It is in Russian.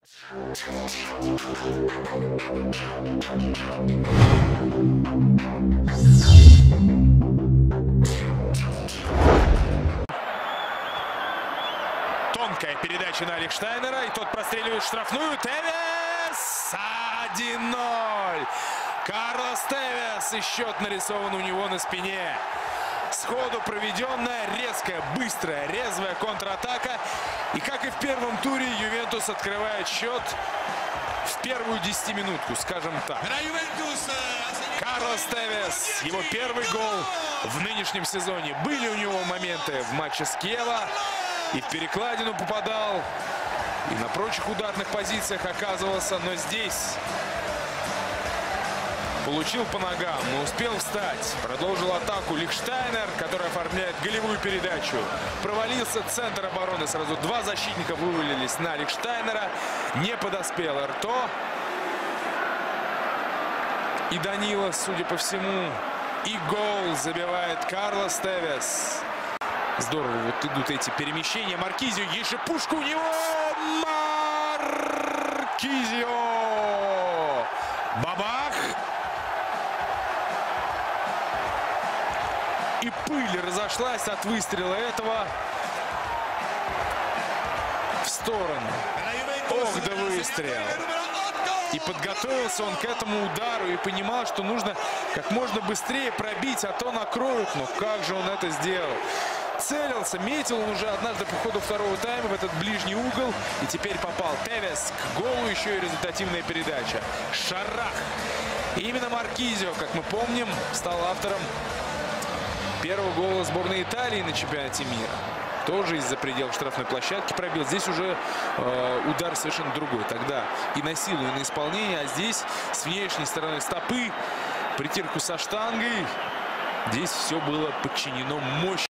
Тонкая передача на Лихштайнера, и тот простреливает штрафную. Тевес 1-0. Карлос Тевес, и счет нарисован у него на спине. Сходу проведенная, резкая, быстрая, резвая контратака. И как и в первом туре, Ювентус открывает счет в первую 10-минутку, скажем так. Карлос Тевес, его первый гол в нынешнем сезоне. Были у него моменты в матче с Киева. И в перекладину попадал, и на прочих ударных позициях оказывался. Но здесь получил по ногам, но успел встать. Продолжил атаку Лихштайнер, который оформляет голевую передачу. Провалился центр обороны. Сразу два защитника вывалились на Лихштайнера. Не подоспел Эрто. И Данила, судя по всему, и гол забивает Карлос Тевес. Здорово вот идут эти перемещения. Маркизио, есть же пушка у него. Маркизио. Бабах. И пыль разошлась от выстрела этого в сторону. Ох, да выстрел. И подготовился он к этому удару и понимал, что нужно как можно быстрее пробить, а то накроют. Но как же он это сделал? Целился, метил он уже однажды по ходу второго тайма в этот ближний угол. И теперь попал Тевес к голу, еще и результативная передача. Шарах. И именно Маркизио, как мы помним, стал автором первого гола сборной Италии на чемпионате мира. Тоже из-за пределов штрафной площадки пробил. Здесь уже удар совершенно другой. Тогда и на силу, и на исполнение. А здесь с внешней стороны стопы, притирку со штангой. Здесь все было подчинено мощи.